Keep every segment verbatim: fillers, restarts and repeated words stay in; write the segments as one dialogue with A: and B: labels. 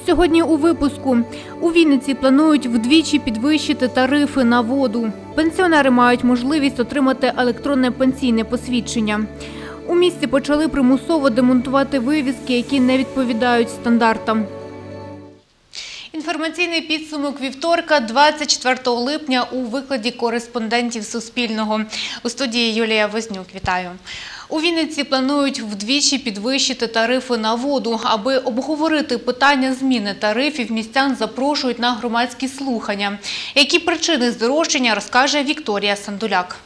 A: Сьогодні у випуску. У Вінниці планують вдвічі підвищити тарифи на воду. Пенсіонери мають можливість отримати електронне пенсійне посвідчення. У місті почали примусово демонтувати вивіски, які не відповідають стандартам. Інформаційний підсумок вівторка, двадцять четвертого липня, у викладі кореспондентів Суспільного. У студії Юлія Вознюк. Вітаю. У Вінниці планують вдвічі підвищити тарифи на воду. Аби обговорити питання зміни тарифів, містян запрошують на громадські слухання. Які причини здорожчання, розкаже Вікторія Сандуляк.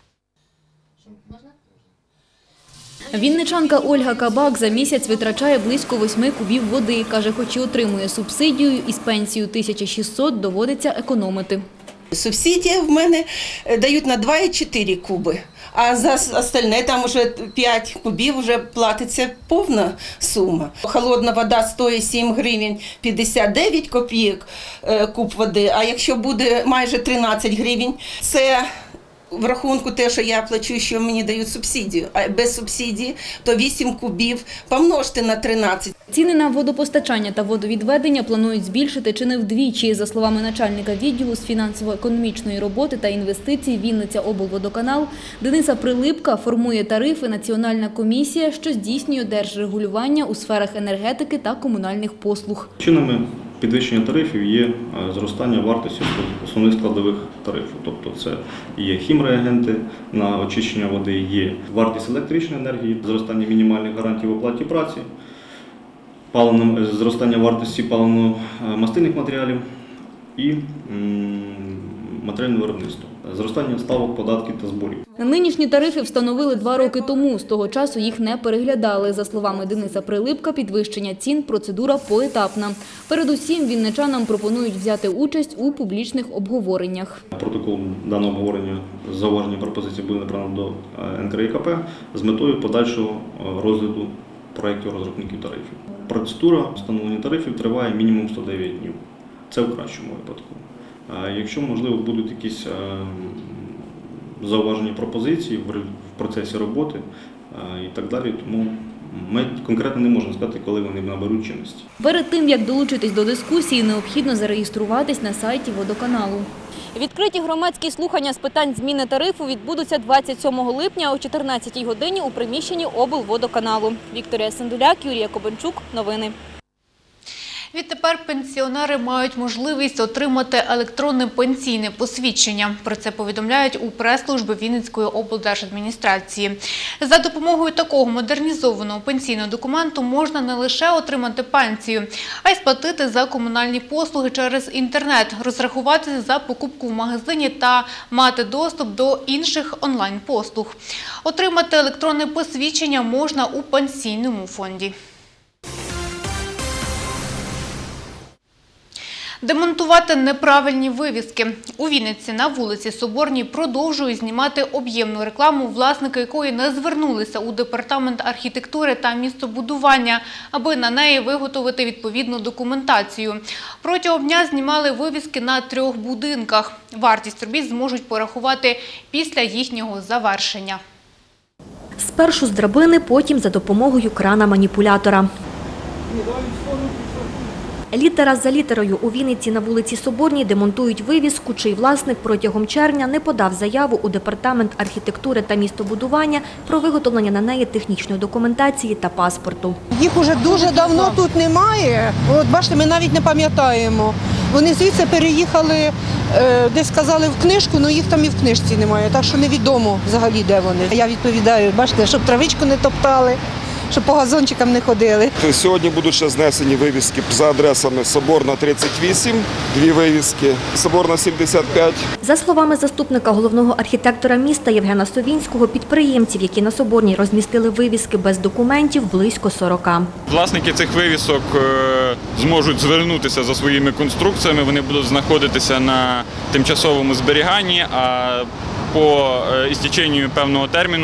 B: Вінничанка Ольга Кабак за місяць витрачає близько восьми кубів води. Каже, хоч і отримує субсидію, із пенсією тисяча шістсот доводиться економити.
C: Субсидія в мене дають на два і чотири куби, а за остальне там вже п'ять кубів вже платиться повна сума. Холодна вода стоїть сім гривень п'ятдесят дев'ять копійок куб води, а якщо буде майже тринадцять гривень, це в рахунку те, що я плачу, що мені дають субсидію, а без субсидії, то вісім кубів помножте на тринадцять.
B: Ціни на водопостачання та водовідведення планують збільшити чи не вдвічі. За словами начальника відділу з фінансово-економічної роботи та інвестицій Вінниця облводоканал Дениса Прилипка, формує тарифи Національна комісія, що здійснює держрегулювання у сферах енергетики та комунальних послуг.
D: Чинами підвищення тарифів є зростання вартості основних складових тарифів. Тобто це є хімреагенти на очищення води, є вартість електричної енергії, зростання мінімальних гарантій в оплаті праці, зростання вартості паливно-мастильних матеріалів і матеріальне виробництво, зростання ставок, податків та зборів.
B: Нинішні тарифи встановили два роки тому. З того часу їх не переглядали. За словами Дениса Прилипка, підвищення цін – процедура поетапна. Передусім, вінничанам пропонують взяти участь у публічних обговореннях.
D: Протокол даного обговорення з зауваження пропозицій буде направлено до ен ка ре і ка пе з метою подальшого розгляду проєктів розробників тарифів. Процедура встановлення тарифів триває мінімум сто дев'ять днів. Це в кращому випадку. Якщо, можливо, будуть якісь зауваження пропозиції в процесі роботи і так далі, тому ми конкретно не можемо сказати, коли вони наберуть чинності.
B: Перед тим, як долучитись до дискусії, необхідно зареєструватись на сайті водоканалу. Відкриті громадські слухання з питань зміни тарифу відбудуться двадцять сьомого липня о чотирнадцятій годині у приміщенні облводоканалу. Вікторія Сандуляк, Юрій Кобенчук. Новини.
A: Відтепер пенсіонери мають можливість отримати електронне пенсійне посвідчення. Про це повідомляють у прес-службі Вінницької облдержадміністрації. За допомогою такого модернізованого пенсійного документу можна не лише отримати пенсію, а й сплатити за комунальні послуги через інтернет, розрахуватися за покупку в магазині та мати доступ до інших онлайн-послуг. Отримати електронне посвідчення можна у пенсійному фонді. Демонтувати неправильні вивіски. У Вінниці на вулиці Соборній продовжують знімати об'ємну рекламу, власники якої не звернулися у департамент архітектури та містобудування, аби на неї виготовити відповідну документацію. Протягом дня знімали вивіски на трьох будинках. Вартість робіт зможуть порахувати після їхнього завершення.
E: Спершу з драбини, потім за допомогою крана-маніпулятора. Літера за літерою у Вінниці на вулиці Соборній демонтують вивіску, чий власник протягом червня не подав заяву у департамент архітектури та містобудування про виготовлення на неї технічної документації та паспорту.
F: Їх уже дуже давно тут немає. От бачите, ми навіть не пам'ятаємо. Вони звідси переїхали, десь сказали в книжку, але їх там і в книжці немає. Так що невідомо взагалі, де вони. Я відповідаю, бачите, щоб травичку не топтали, щоб по газончикам не ходили.
G: Сьогодні будуть ще знесені вивіски за адресами Соборна тридцять вісім, дві вивіски, Соборна сімдесят п'ять.
E: За словами заступника головного архітектора міста Євгена Совінського, підприємців, які на Соборній розмістили вивіски без документів, близько сорока.
H: Власники цих вивісок зможуть звернутися за своїми конструкціями, вони будуть знаходитися на тимчасовому зберіганні, а по істеченню певного терміну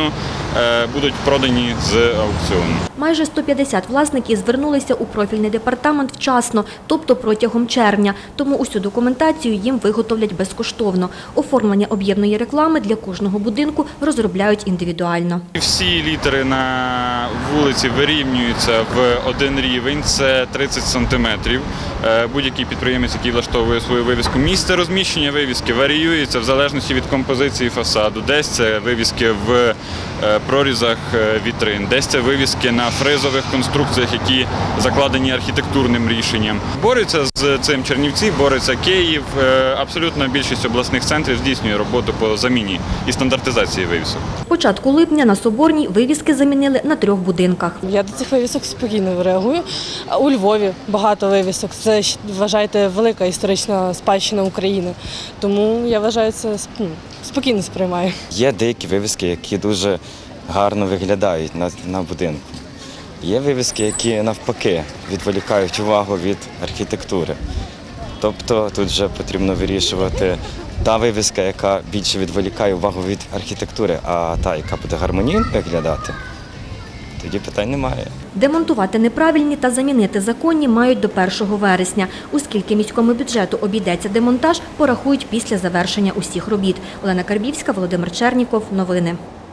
H: будуть продані з аукціону.
E: Майже сто п'ятдесят власників звернулися у профільний департамент вчасно, тобто протягом червня. Тому усю документацію їм виготовлять безкоштовно. Оформлення об'ємної реклами для кожного будинку розробляють індивідуально.
H: Всі літери на вулиці вирівнюються в один рівень, це тридцять сантиметрів. Будь-який підприємець, який влаштовує свою вивіску. Місце розміщення вивіски варіюється в залежності від композиції фасаду. Десь це вивіски в прорізах вітрин, десь це вивіски на фрезових конструкціях, які закладені архітектурним рішенням. Борються з цим Чернівці, бореться Київ. Абсолютно більшість обласних центрів здійснює роботу по заміні і стандартизації вивісок.
E: З початку липня на Соборній вивіски замінили на трьох будинках.
I: Я до цих вивісок спокійно реагую. У Львові багато вивісок. Це, вважайте, велика історична спадщина України. Тому я вважаю, це спокійно сприймаю.
J: Є деякі вивіски, які дуже гарно виглядають на, на будинку. Є вивіски, які навпаки відволікають увагу від архітектури. Тобто тут вже потрібно вирішувати та вивіска, яка більше відволікає увагу від архітектури, а та, яка буде гармонійно виглядати, тоді питань немає.
E: Демонтувати неправильні та замінити законні мають до першого вересня. Оскільки міському бюджету обійдеться демонтаж, порахують після завершення усіх робіт. Олена Карбівська, Володимир Черніков. Новини.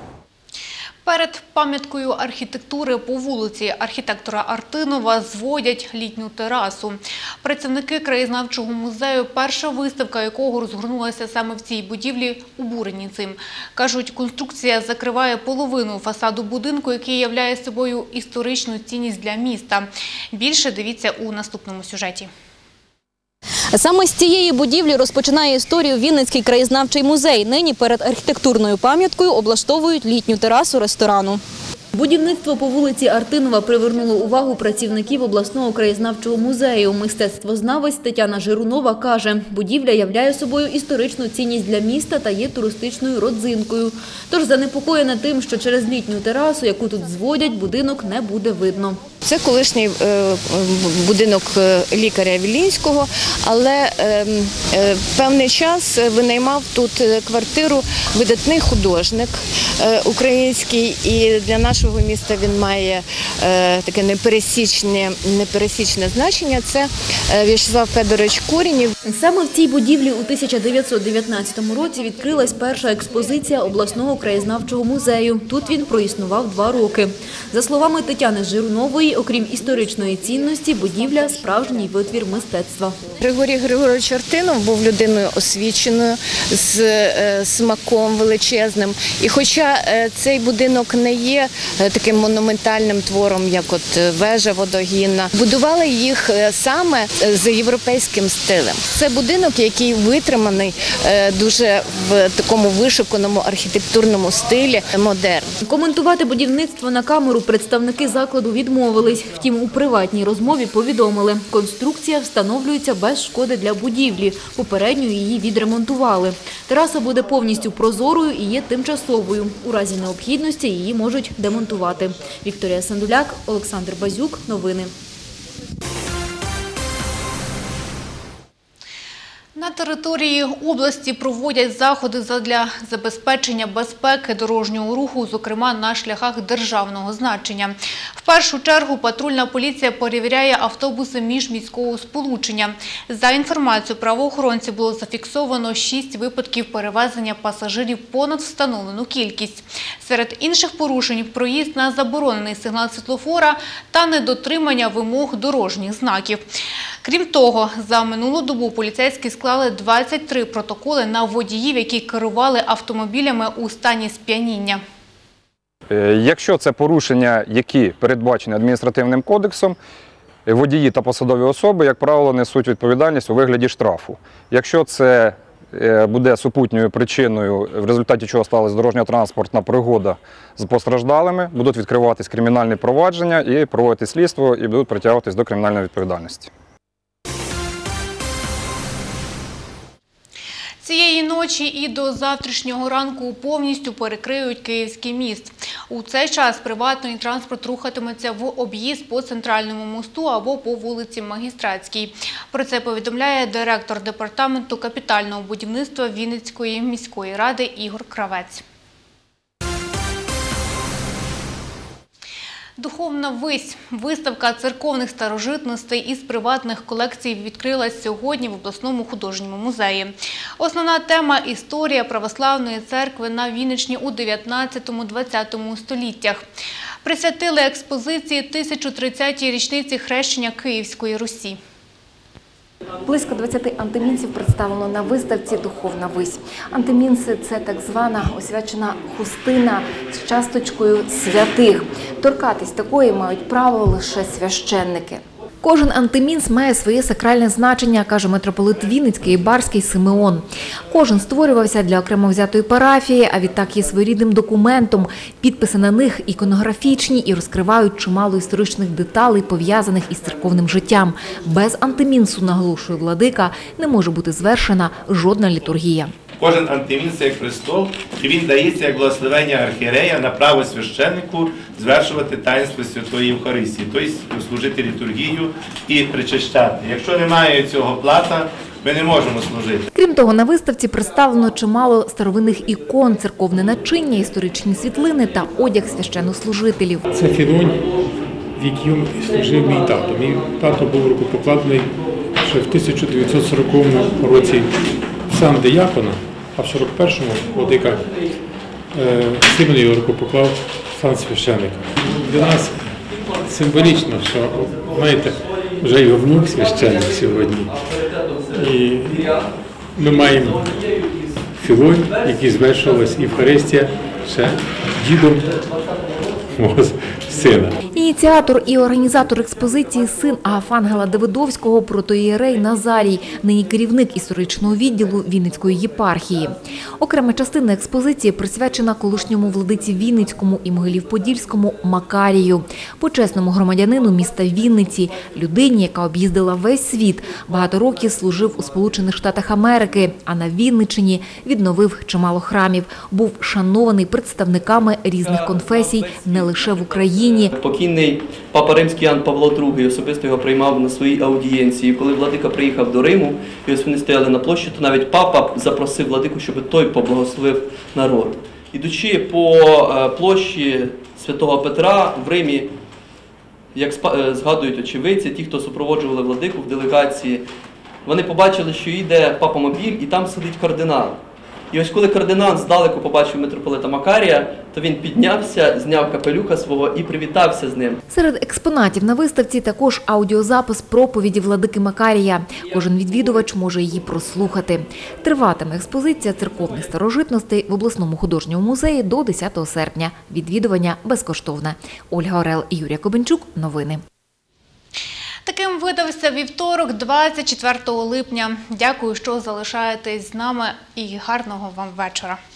A: Перед пам'яткою архітектури по вулиці архітектора Артинова зводять літню терасу. Працівники краєзнавчого музею, перша виставка якого розгорнулася саме в цій будівлі, обурені цим. Кажуть, конструкція закриває половину фасаду будинку, який являє собою історичну цінність для міста. Більше дивіться у наступному сюжеті.
B: Саме з цієї будівлі розпочинає історію Вінницький краєзнавчий музей. Нині перед архітектурною пам'яткою облаштовують літню терасу ресторану. Будівництво по вулиці Артинова привернуло увагу працівників обласного краєзнавчого музею. Мистецтвознавець Тетяна Жирунова каже, будівля являє собою історичну цінність для міста та є туристичною родзинкою. Тож занепокоєна тим, що через літню терасу, яку тут зводять, будинок не буде видно.
K: Це колишній будинок лікаря Вілінського, але певний час винаймав тут квартиру видатний художник український, і для нашого міста він має таке непересічне, непересічне значення. Це В'ячеслав Федорович Коренєв.
B: Саме в цій будівлі у тисяча дев'ятсот дев'ятнадцятому році відкрилась перша експозиція обласного краєзнавчого музею. Тут він проіснував два роки. За словами Тетяни Жирунової, окрім історичної цінності, будівля – справжній витвір мистецтва.
K: Григорій Григорович Артинов був людиною освіченою, з смаком величезним. І хоча цей будинок не є таким монументальним твором, як от вежа водогінна, будували їх саме за європейським стилем. Це будинок, який витриманий дуже в такому вишуканому архітектурному стилі, модерн.
B: Коментувати будівництво на камеру представники закладу відмовились. Втім, у приватній розмові повідомили, конструкція встановлюється без шкоди для будівлі. Попередньо її відремонтували. Тераса буде повністю прозорою і є тимчасовою. У разі необхідності її можуть демонтувати. Вікторія Сандуляк, Олександр Базюк. Новини.
A: На території області проводять заходи задля забезпечення безпеки дорожнього руху, зокрема на шляхах державного значення. В першу чергу патрульна поліція перевіряє автобуси міжміського сполучення. За інформацією правоохоронців, було зафіксовано шість випадків перевезення пасажирів понад встановлену кількість. Серед інших порушень – проїзд на заборонений сигнал світлофора та недотримання вимог дорожніх знаків. Крім того, за минулу добу поліцейські склали двадцять три протоколи на водіїв, які керували автомобілями у стані сп'яніння.
L: Якщо це порушення, які передбачені адміністративним кодексом, водії та посадові особи, як правило, несуть відповідальність у вигляді штрафу. Якщо це буде супутньою причиною, в результаті чого сталася дорожньо-транспортна пригода з постраждалими, будуть відкриватись кримінальні провадження і проводити слідство, і будуть притягуватись до кримінальної відповідальності.
A: Цієї ночі і до завтрашнього ранку повністю перекриють Київський міст. У цей час приватний транспорт рухатиметься в об'їзд по Центральному мосту або по вулиці Магістратській. Про це повідомляє директор департаменту капітального будівництва Вінницької міської ради Ігор Кравець. Духовна вись. Виставка церковних старожитностей із приватних колекцій відкрилась сьогодні в обласному художньому музеї. Основна тема – історія православної церкви на Вінниччині у дев'ятнадцятому-двадцятому століттях. Присвятили експозиції тисяча тридцятій річниці хрещення Київської Русі.
M: Близько двадцяти антимінців представлено на виставці «Духовна вись». Антимінси – це так звана освячена хустина з часточкою святих. Торкатись такої мають право лише священники. Кожен антимінс має своє сакральне значення, каже митрополит Вінницький і Барський Симеон. Кожен створювався для окремо взятої парафії, а відтак є своєрідним документом. Підписи на них іконографічні і розкривають чимало історичних деталей, пов'язаних із церковним життям. Без антимінсу, наголошує владика, не може бути звершена жодна літургія.
N: Кожен антимінс – як престол, і він дається як благословення архієрея на право священнику звершувати таїнство Святої Євхаристії, тобто служити літургію і причащати. Якщо немає цього плата, ми не можемо служити.
M: Крім того, на виставці представлено чимало старовинних ікон, церковне начиння, історичні світлини та одяг священнослужителів.
O: Це філонь, в якому служив мій тато. Мій тато був рукопокладений ще в тисяча дев'ятсот сороковому році сан диякона, а в сорок першому владика Симон його рукопоклав сан священника. Для нас символічно, що, знаєте, вже його внук священник сьогодні. І ми маємо філонь, який звершувалась Євхаристія ще дідом мого сина.
M: Ініціатор і організатор експозиції – син Агафангела Давидовського, протоієрей Назарій, нині керівник історичного відділу Вінницької єпархії. Окрема частина експозиції присвячена колишньому владиці Вінницькому і Могилів-Подільському Макарію, почесному громадянину міста Вінниці, людині, яка об'їздила весь світ, багато років служив у Сполучених Штатах Америки, а на Вінниччині відновив чимало храмів, був шанований представниками різних конфесій не лише в Україні.
P: Покійний папа Римський Ян Павло другий особисто його приймав на своїй аудієнції. Коли владика приїхав до Риму, і ось вони стояли на площі, то навіть папа запросив владику, щоб той поблагословив народ. Ідучи по площі Святого Петра в Римі, як згадують очевидці, ті, хто супроводжували владику в делегації, вони побачили, що йде папа-мобіль і там сидить кардинал. І ось коли кардинал здалеку побачив митрополита Макарія, то він піднявся, зняв капелюха свого і привітався з ним.
M: Серед експонатів на виставці також аудіозапис проповіді владики Макарія. Кожен відвідувач може її прослухати. Триватиме експозиція церковних старожитностей в обласному художньому музеї до десятого серпня. Відвідування безкоштовне. Ольга Орел і Юрій Кобенчук. Новини.
A: Таким видався вівторок, двадцять четвертого липня. Дякую, що залишаєтесь з нами і гарного вам вечора.